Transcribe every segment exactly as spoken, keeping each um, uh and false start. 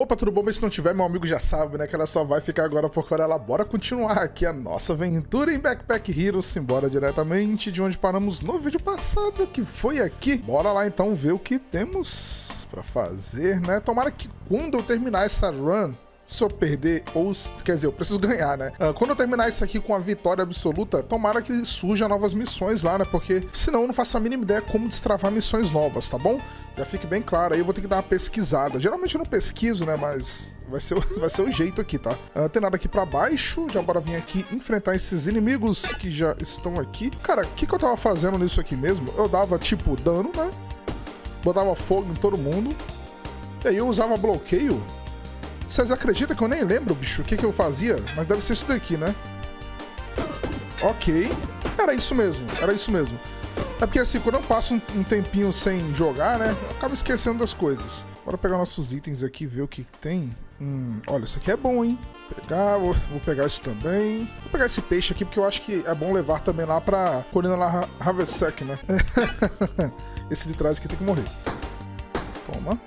Opa, tudo bom? Mas se não tiver, meu amigo já sabe, né? Que ela só vai ficar agora por ela. Bora continuar aqui a nossa aventura em Backpack Heroes. Simbora diretamente de onde paramos no vídeo passado, que foi aqui. Bora lá então ver o que temos pra fazer, né? Tomara que quando eu terminar essa run, se eu perder, ou... Quer dizer, eu preciso ganhar, né? Uh, quando eu terminar isso aqui com a vitória absoluta, tomara que surjam novas missões lá, né? Porque senão eu não faço a mínima ideia como destravar missões novas, tá bom? Já fique bem claro, aí eu vou ter que dar uma pesquisada. Geralmente eu não pesquiso, né? Mas vai ser, vai ser o jeito aqui, tá? Uh, tem nada aqui pra baixo, já bora vir aqui enfrentar esses inimigos que já estão aqui. Cara, o que, que eu tava fazendo nisso aqui mesmo? Eu dava, tipo, dano, né? Botava fogo em todo mundo. E aí eu usava bloqueio. Vocês acreditam que eu nem lembro, bicho, o que, que eu fazia? Mas deve ser isso daqui, né? Ok. Era isso mesmo, era isso mesmo. É porque assim, quando eu passo um, um tempinho sem jogar, né? Eu acabo esquecendo das coisas. Bora pegar nossos itens aqui e ver o que, que tem. Hum, olha, isso aqui é bom, hein? Pegar, vou, vou pegar isso também. Vou pegar esse peixe aqui porque eu acho que é bom levar também lá pra colina lá Havesek, né? Esse de trás aqui tem que morrer. Toma.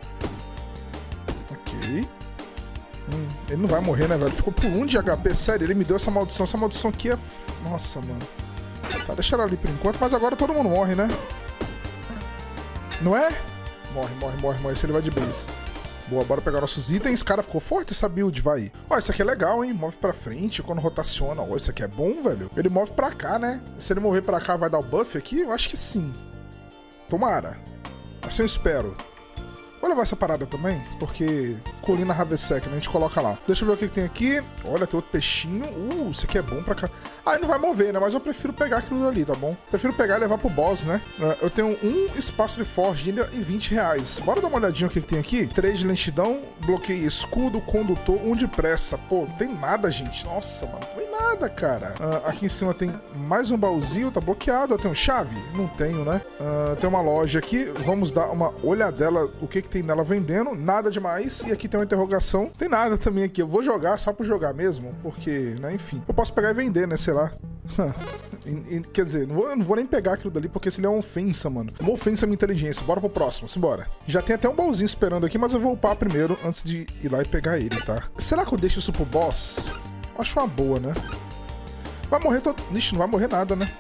Ok. Hum, ele não vai morrer, né, velho? Ficou por um de H P. Sério, ele me deu essa maldição. Essa maldição aqui é... Nossa, mano. Tá, deixa ela ali por enquanto. Mas agora todo mundo morre, né? Não é? Morre, morre, morre, morre. Esse ele vai de base. Boa, bora pegar nossos itens. Cara, ficou forte essa build, vai. Ó, isso aqui é legal, hein? Move pra frente quando rotaciona. Ó, isso aqui é bom, velho. Ele move pra cá, né? Se ele mover pra cá, vai dar o buff aqui? Eu acho que sim. Tomara. Assim eu espero. Vou levar essa parada também, porque colina Havesek, né? A gente coloca lá. Deixa eu ver o que, que tem aqui. Olha, tem outro peixinho. Uh, isso aqui é bom pra cá. Ah, ele não vai mover, né? Mas eu prefiro pegar aquilo dali, tá bom? Prefiro pegar e levar pro boss, né? Uh, eu tenho um espaço de forge ainda e vinte reais. Bora dar uma olhadinha o que, que tem aqui. três de lentidão, bloqueio escudo, condutor, um de pressa. Pô, não tem nada, gente. Nossa, mano, não tem nada, cara. Uh, aqui em cima tem mais um baúzinho, tá bloqueado. Eu tenho chave? Não tenho, né? Uh, tem uma loja aqui. Vamos dar uma olhadela o que, que tem nela vendendo. Nada demais. E aqui tem uma interrogação. Tem nada também aqui. Eu vou jogar só por jogar mesmo, porque, né, enfim. Eu posso pegar e vender, né, sei lá. Quer dizer, não vou, não vou nem pegar aquilo dali, porque se ele é uma ofensa, mano. Uma ofensa à minha inteligência. Bora pro próximo, simbora. Já tem até um baúzinho esperando aqui, mas eu vou upar primeiro antes de ir lá e pegar ele, tá? Será que eu deixo isso pro boss? Acho uma boa, né? Vai morrer todo... Ixi, não vai morrer nada, né?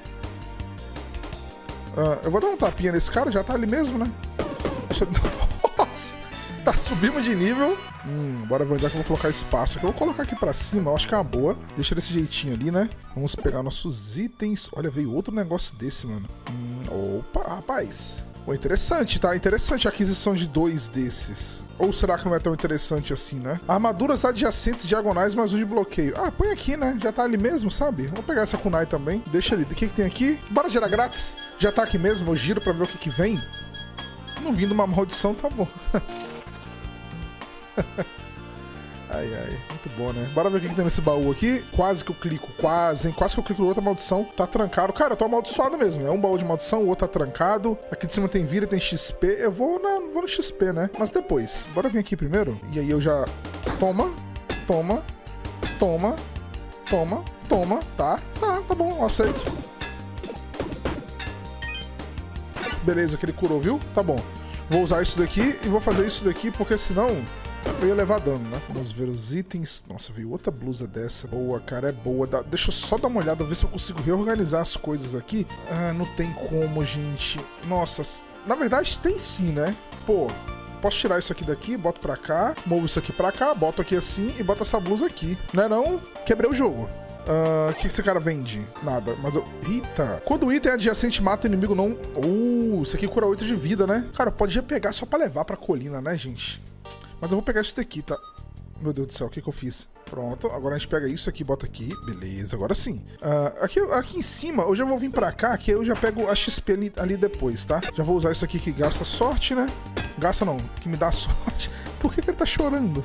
Uh, eu vou dar um tapinha nesse cara, já tá ali mesmo, né? Deixa eu... Nossa! Tá, subimos de nível. Hum, bora ver onde é que eu vou colocar espaço aqui. Eu vou colocar aqui pra cima, eu acho que é uma boa. Deixa desse jeitinho ali, né? Vamos pegar nossos itens. Olha, veio outro negócio desse, mano. Hum, opa, rapaz. Pô, interessante, tá? Interessante a aquisição de dois desses. Ou será que não é tão interessante assim, né? Armaduras adjacentes diagonais, mais um de bloqueio. Ah, põe aqui, né? Já tá ali mesmo, sabe? Vou pegar essa kunai também. Deixa ali. O que que tem aqui? Bora girar grátis. Já tá aqui mesmo. Eu giro pra ver o que que vem. Não vindo uma maldição, tá bom. Ai, ai, muito bom, né? Bora ver o que, que tem nesse baú aqui. Quase que eu clico, quase, hein? Quase que eu clico no outra maldição. Tá trancado. Cara, eu tô amaldiçoado mesmo, né? Um baú de maldição, o outro tá trancado. Aqui de cima tem vida, tem X P. Eu vou, na, vou no X P, né? Mas depois. Bora vir aqui primeiro. E aí eu já... Toma, toma, toma, toma, toma. Tá, tá, tá bom, eu aceito. Beleza, que ele curou, viu? Tá bom. Vou usar isso daqui e vou fazer isso daqui, porque senão... eu ia levar dano, né? Vamos ver os itens. Nossa, veio outra blusa dessa. Boa, cara, é boa. Dá... Deixa eu só dar uma olhada, ver se eu consigo reorganizar as coisas aqui. Ah, não tem como, gente. Nossa, na verdade tem sim, né? Pô, posso tirar isso aqui daqui, boto pra cá, movo isso aqui pra cá, boto aqui assim e boto essa blusa aqui. Não é não? Quebrei o jogo. O uh, que, que esse cara vende? Nada, mas eu... Eita! Quando o item adjacente mata o inimigo não... Uh, isso aqui cura oito de vida, né? Cara, podia pegar só pra levar pra colina, né, gente? Mas eu vou pegar isso daqui, tá? Meu Deus do céu, o que que eu fiz? Pronto, agora a gente pega isso aqui, bota aqui. Beleza, agora sim. Uh, aqui, aqui em cima, eu já vou vir pra cá, que eu já pego a X P ali, ali depois, tá? Já vou usar isso aqui que gasta sorte, né? Gasta não, que me dá sorte. Por que que ele tá chorando?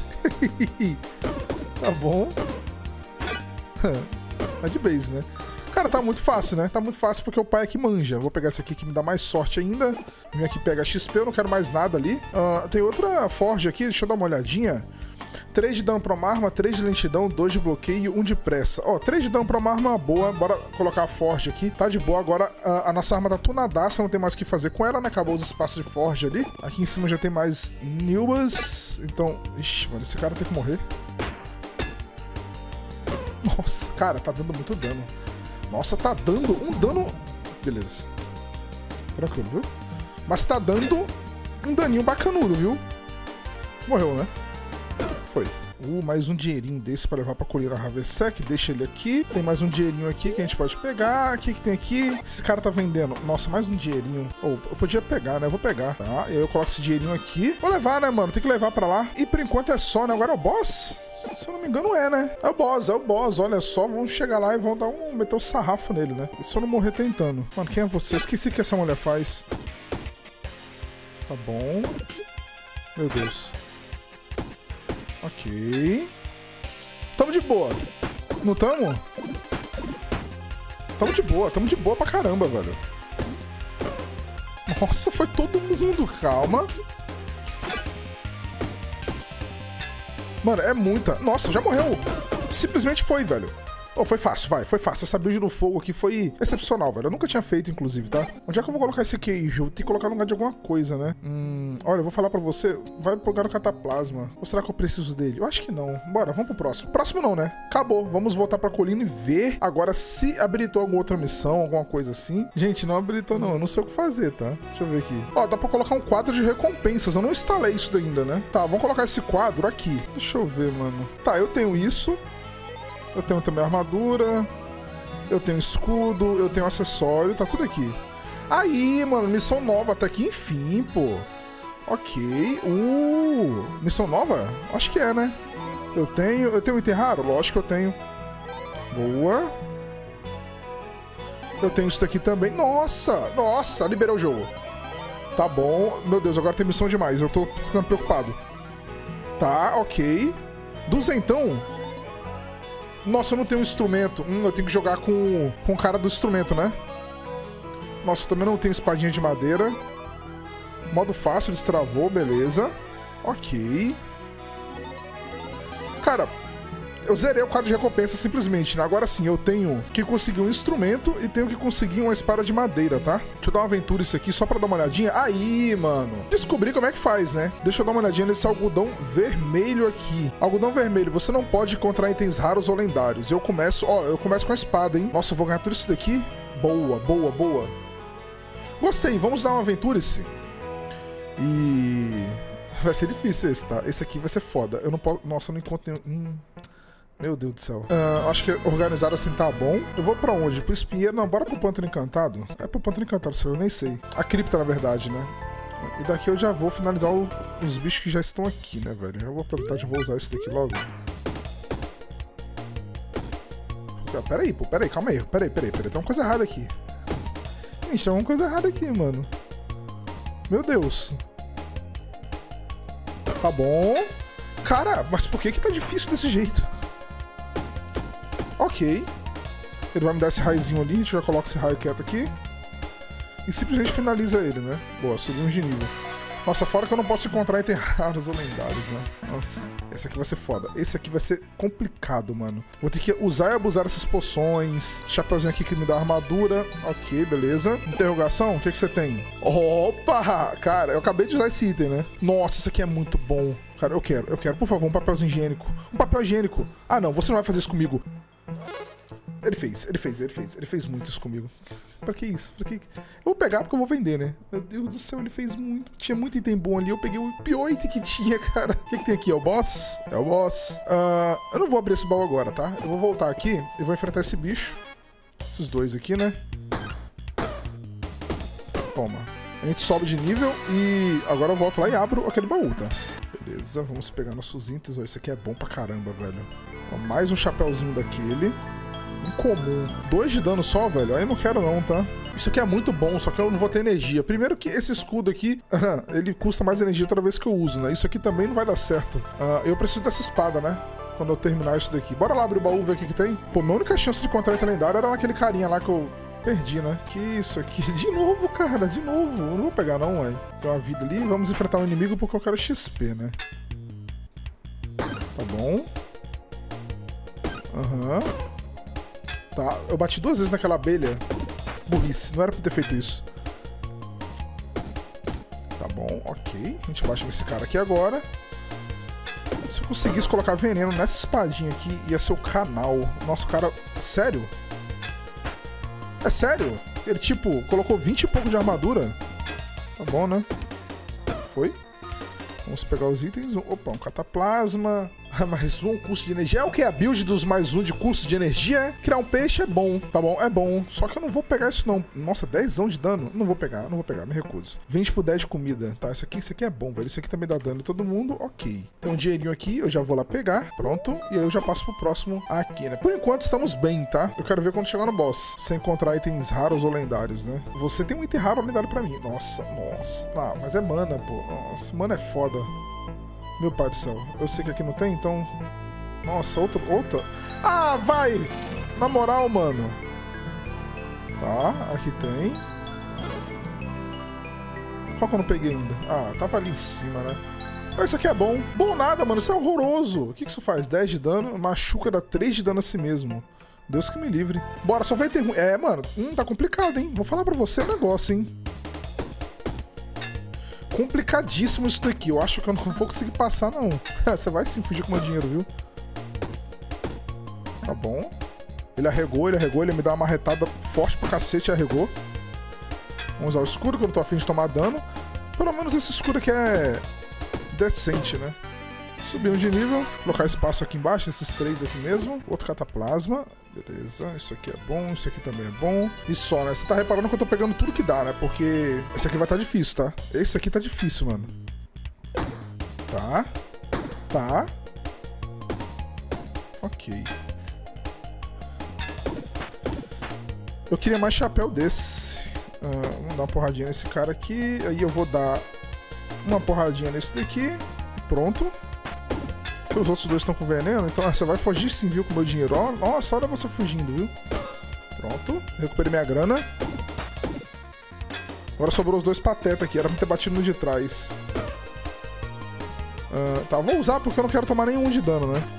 Tá bom. É de base, né? Cara, tá muito fácil, né? Tá muito fácil porque o pai aqui manja. Vou pegar esse aqui que me dá mais sorte ainda. Vim aqui pegar X P, eu não quero mais nada ali. Uh, tem outra forja aqui, deixa eu dar uma olhadinha. três de dano pra uma arma, três de lentidão, dois de bloqueio, um de pressa. Ó, três de dano pra uma arma, boa. Bora colocar a forja aqui. Tá de boa. Agora a, a nossa arma tá tunadaça, não tem mais o que fazer com ela, né? Acabou os espaços de forja ali. Aqui em cima já tem mais Newbas. Então, ixi, mano, esse cara tem que morrer. Nossa, cara, tá dando muito dano. Nossa, tá dando um dano... Beleza. Tranquilo, viu? Mas tá dando um daninho bacanudo, viu? Morreu, né? Foi. Uh, mais um dinheirinho desse pra levar pra colher a Ravesec. Deixa ele aqui. Tem mais um dinheirinho aqui que a gente pode pegar. O que que tem aqui? Esse cara tá vendendo. Nossa, mais um dinheirinho. Oh, eu podia pegar, né? Eu vou pegar, tá? E aí eu coloco esse dinheirinho aqui. Vou levar, né, mano? Tem que levar pra lá. E por enquanto é só, né? Agora é o boss? Se eu não me engano é, né? É o boss, é o boss. Olha só, vamos chegar lá e vão dar um... meter o sarrafo nele, né? E se eu não morrer tentando. Mano, quem é você? Eu esqueci o que essa mulher faz. Tá bom. Meu Deus. Ok. Tamo de boa. Não tamo? Tamo de boa, tamo de boa pra caramba, velho. Nossa, foi todo mundo. Calma. Mano, é muita. Nossa, já morreu. Simplesmente foi, velho. Oh, foi fácil, vai, foi fácil. Essa build no fogo aqui foi excepcional, velho. Eu nunca tinha feito, inclusive, tá? Onde é que eu vou colocar esse queijo? Vou ter que colocar no lugar de alguma coisa, né? Hum, olha, eu vou falar pra você. Vai pro lugar do cataplasma. Ou será que eu preciso dele? Eu acho que não. Bora, vamos pro próximo. Próximo não, né? Acabou. Vamos voltar pra colina e ver agora se habilitou alguma outra missão, alguma coisa assim. Gente, não habilitou não. Eu não sei o que fazer, tá? Deixa eu ver aqui. Ó, dá pra colocar um quadro de recompensas. Eu não instalei isso ainda, né? Tá, vamos colocar esse quadro aqui. Deixa eu ver, mano. Tá, eu tenho isso. Eu tenho também armadura, eu tenho escudo, eu tenho acessório, tá tudo aqui. Aí, mano, missão nova, até que enfim, pô. Ok, uh, missão nova? Acho que é, né? Eu tenho, eu tenho um item raro? Lógico que eu tenho. Boa. Eu tenho isso daqui também. Nossa, nossa, liberou o jogo. Tá bom, meu Deus, agora tem missão demais, eu tô ficando preocupado. Tá, ok. Duzentão. Nossa, eu não tenho um instrumento. Hum, eu tenho que jogar com, com o cara do instrumento, né? Nossa, eu também não tenho espadinha de madeira. Modo fácil, destravou, beleza. Ok. Cara, eu zerei o quadro de recompensa simplesmente, né? Agora sim, eu tenho que conseguir um instrumento e tenho que conseguir uma espada de madeira, tá? Deixa eu dar uma aventura isso aqui só pra dar uma olhadinha. Aí, mano. Descobri como é que faz, né? Deixa eu dar uma olhadinha nesse algodão vermelho aqui. Algodão vermelho, você não pode encontrar itens raros ou lendários. Eu começo, ó, eu começo com a espada, hein? Nossa, eu vou ganhar tudo isso daqui. Boa, boa, boa. Gostei, vamos dar uma aventura esse. E... vai ser difícil esse, tá? Esse aqui vai ser foda. Eu não posso... Nossa, eu não encontro nenhum... Hum... Meu Deus do céu. Uh, acho que organizado assim tá bom. Eu vou pra onde? Pro espinheiro? Não, bora pro Pântano Encantado. É pro Pântano Encantado, eu nem sei. A cripta, na verdade, né? E daqui eu já vou finalizar o, os bichos que já estão aqui, né, velho? Eu vou aproveitar e vou usar esse daqui logo. Pera aí, pô. Pera aí, calma aí. Pera aí, pera aí, pera aí. Tem uma coisa errada aqui. Gente, tem uma coisa errada aqui, mano. Meu Deus. Tá bom. Cara, mas por que que tá difícil desse jeito? Ok. Ele vai me dar esse raizinho ali, a gente já coloca esse raio quieto aqui. E simplesmente finaliza ele, né? Boa, subimos de nível. Nossa, fora que eu não posso encontrar itens raros ou lendários, né? Nossa, esse aqui vai ser foda. Esse aqui vai ser complicado, mano. Vou ter que usar e abusar dessas poções. Chapeuzinho aqui que me dá armadura. Ok, beleza. Interrogação, o que que você tem? Opa! Cara, eu acabei de usar esse item, né? Nossa, isso aqui é muito bom. Cara, eu quero, eu quero, por favor, um papelzinho higiênico. Um papel higiênico. Ah, não, você não vai fazer isso comigo. Ele fez, ele fez, ele fez. Ele fez muito isso comigo. Pra que isso? Pra que... Eu vou pegar porque eu vou vender, né? Meu Deus do céu, ele fez muito. Tinha muito item bom ali. Eu peguei o pior item que tinha, cara. O que que tem aqui? É o boss? É o boss. Uh, eu não vou abrir esse baú agora, tá? Eu vou voltar aqui e vou enfrentar esse bicho. Esses dois aqui, né? Toma. A gente sobe de nível e agora eu volto lá e abro aquele baú, tá? Beleza, vamos pegar nossos itens. Oh, esse aqui é bom pra caramba, velho. Ó, mais um chapéuzinho daquele. Incomum. Dois de dano só, velho? Aí eu não quero não, tá? Isso aqui é muito bom, só que eu não vou ter energia. Primeiro que esse escudo aqui, ele custa mais energia toda vez que eu uso, né? Isso aqui também não vai dar certo. Uh, eu preciso dessa espada, né? quando eu terminar isso daqui. Bora lá abrir o baú, ver o que que tem. Pô, minha única chance de encontrar item lendário era naquele carinha lá que eu perdi, né? Que isso aqui. De novo, cara. De novo. Eu não vou pegar não, ué. Tem uma vida ali. Vamos enfrentar um inimigo porque eu quero X P, né? Tá bom. Aham. Uhum. Tá. Eu bati duas vezes naquela abelha. Burrice. Não era pra ter feito isso. Tá bom. Ok. A gente bate nesse cara aqui agora. Se eu conseguisse colocar veneno nessa espadinha aqui, ia ser o canal. Nossa, o cara... Sério? É sério? Ele, tipo, colocou vinte e pouco de armadura? Tá bom, né? Foi. Vamos pegar os itens. Opa, um cataplasma. Mais um curso de energia. É o que? A build dos mais um de curso de energia? Criar um peixe é bom, tá bom? É bom. Só que eu não vou pegar isso não. Nossa, dezão de dano? Não vou pegar, não vou pegar, me recuso. vinte por dez de comida. Tá, isso aqui, isso aqui é bom, velho. Isso aqui também dá dano em todo mundo. Ok. Tem um dinheirinho aqui, eu já vou lá pegar. Pronto. E aí eu já passo pro próximo aqui, né? Por enquanto estamos bem, tá? Eu quero ver quando chegar no boss. Se encontrar itens raros ou lendários, né? Você tem um item raro ou lendário pra mim. Nossa, nossa. Ah, mas é mana, pô. Nossa, mana é foda. Meu pai do céu. Eu sei que aqui não tem, então... Nossa, outra... outra... Ah, vai! Na moral, mano. Tá, aqui tem. Qual que eu não peguei ainda? Ah, tava ali em cima, né? Ah, isso aqui é bom. Bom nada, mano. Isso é horroroso. O que que isso faz? dez de dano. Machuca, dá três de dano a si mesmo. Deus que me livre. Bora, só vai ter ruim. É, mano. Hum, tá complicado, hein? Vou falar pra você o negócio, hein? Complicadíssimo isso daqui. Eu acho que eu não vou conseguir passar, não. Você vai sim fugir com o meu dinheiro, viu? Tá bom. Ele arregou, ele arregou. Ele me dá uma marretada forte pra cacete e arregou. Vamos usar o escudo, que eu não tô afim de tomar dano. Pelo menos esse escudo aqui é decente, né? Subir um de nível. Colocar espaço aqui embaixo, esses três aqui mesmo. Outro cataplasma. Beleza, isso aqui é bom, isso aqui também é bom. E só, né? Você tá reparando que eu tô pegando tudo que dá, né? Porque esse aqui vai estar difícil, tá? Esse aqui tá difícil, mano. Tá. Tá. Ok. Eu queria mais chapéu desse. Uh, vamos dar uma porradinha nesse cara aqui. Aí eu vou dar uma porradinha nesse daqui. Pronto. Porque os outros dois estão com veneno, então ah, você vai fugir sim, viu, com o meu dinheiro. Ó, nossa, olha você fugindo, viu? Pronto, recuperei minha grana. Agora sobrou os dois patetas aqui, era pra ter batido no de trás. Uh, tá, vou usar porque eu não quero tomar nenhum de dano, né?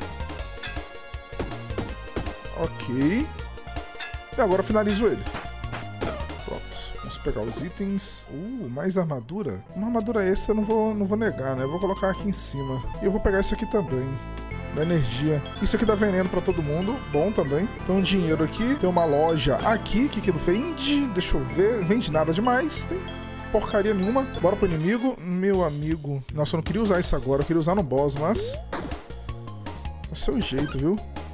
Ok. E agora eu finalizo ele. Pronto, vamos pegar os itens. Uh, mais armadura. Uma armadura extra eu não vou, não vou negar, né? Eu vou colocar aqui em cima. E eu vou pegar isso aqui também. Da energia. Isso aqui dá veneno pra todo mundo. Bom também. Tem um dinheiro aqui. Tem uma loja aqui. Que que ele vende? Deixa eu ver. Vende nada demais. Tem porcaria nenhuma. Bora pro inimigo. Meu amigo. Nossa, eu não queria usar isso agora. Eu queria usar no boss, mas... é o seu jeito, viu?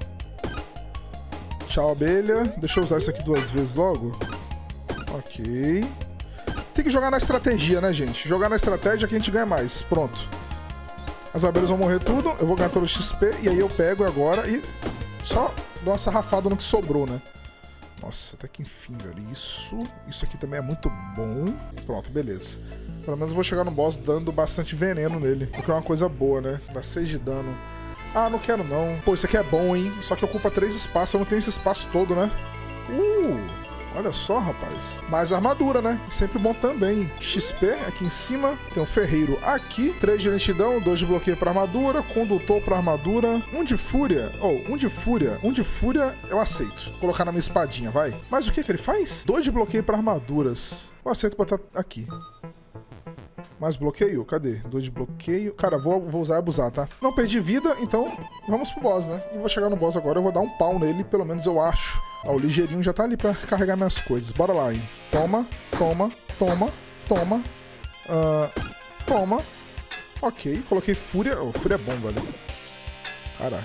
Tchau, abelha. Deixa eu usar isso aqui duas vezes logo. Ok. Tem que jogar na estratégia, né, gente? Jogar na estratégia que a gente ganha mais. Pronto. As abelhas vão morrer tudo. Eu vou ganhar todo o X P. E aí eu pego agora e só dou uma sarrafada no que sobrou, né? Nossa, até que enfim, velho. Isso, isso aqui também é muito bom. Pronto, beleza. Pelo menos eu vou chegar no boss dando bastante veneno nele. O que é uma coisa boa, né? Dá seis de dano. Ah, não quero não. Pô, isso aqui é bom, hein? Só que ocupa três espaços. Eu não tenho esse espaço todo, né? Uh... Olha só, rapaz. Mais armadura, né? Sempre bom também. X P aqui em cima. Tem um ferreiro aqui. três de lentidão, dois de bloqueio para armadura. Condutor para armadura. um de fúria. Oh, um de fúria. um de fúria eu aceito. Vou colocar na minha espadinha, vai. Mas o que que ele faz? dois de bloqueio para armaduras. Eu aceito botar aqui. Mais bloqueio? Cadê? dois de bloqueio. Cara, vou, vou usar e abusar, tá? Não perdi vida, então vamos pro boss, né? E vou chegar no boss agora. Eu vou dar um pau nele, pelo menos eu acho. Ó, o ligeirinho já tá ali pra carregar minhas coisas. Bora lá, hein? Toma, toma, toma, toma. Uh, toma. Ok, coloquei fúria. Oh, fúria é bom, velho. Cara.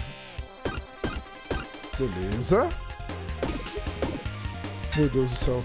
Beleza. Meu Deus do céu.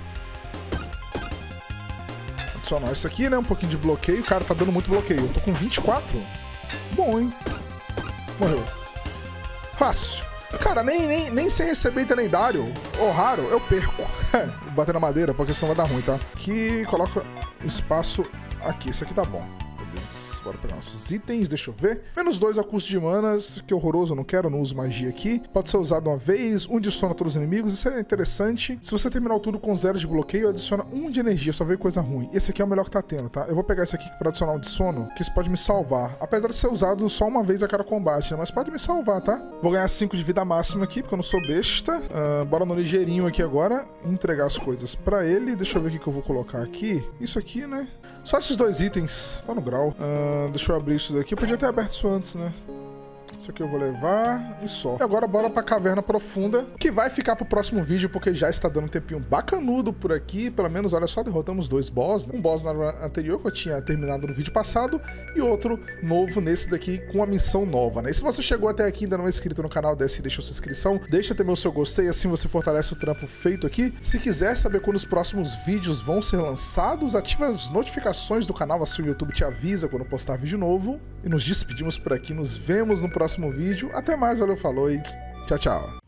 Adicionar isso aqui, né? Um pouquinho de bloqueio. Cara, tá dando muito bloqueio. Eu tô com vinte e quatro. Bom, hein? Morreu. Fácil. Cara, nem, nem, nem sem receber item lendário ou raro, eu perco. Vou bater na madeira, porque senão vai dar ruim, tá? Aqui, coloca espaço aqui. Isso aqui tá bom. itens. Bora pegar nossos itens, deixa eu ver. Menos dois ao custo de manas, que horroroso, eu não quero, eu não uso magia aqui. Pode ser usado uma vez, um de sono a todos os inimigos, isso é interessante. Se você terminar o turno com zero de bloqueio, adiciona um de energia, só veio coisa ruim. Esse aqui é o melhor que tá tendo, tá? Eu vou pegar esse aqui pra adicionar um de sono, que isso pode me salvar. Apesar de ser usado só uma vez a cada combate, né? Mas pode me salvar, tá? Vou ganhar cinco de vida máxima aqui, porque eu não sou besta. Uh, bora no ligeirinho aqui agora, entregar as coisas pra ele. Deixa eu ver o que, que eu vou colocar aqui. Isso aqui, né? Só esses dois itens. Tá no grau. Uh, deixa eu abrir isso daqui. Eu podia ter aberto isso antes, né? Isso aqui eu vou levar e só. E agora bora pra Caverna Profunda, que vai ficar pro próximo vídeo, porque já está dando um tempinho bacanudo por aqui. Pelo menos, olha só, derrotamos dois boss, né? Um boss na run anterior, que eu tinha terminado no vídeo passado, e outro novo nesse daqui, com a missão nova, né? E se você chegou até aqui e ainda não é inscrito no canal, desce e deixa sua inscrição, deixa também o seu gostei, assim você fortalece o trampo feito aqui. Se quiser saber quando os próximos vídeos vão ser lançados, ativa as notificações do canal, assim o YouTube te avisa quando postar vídeo novo. E nos despedimos por aqui, nos vemos no próximo vídeo. Até mais, valeu, falou e tchau, tchau.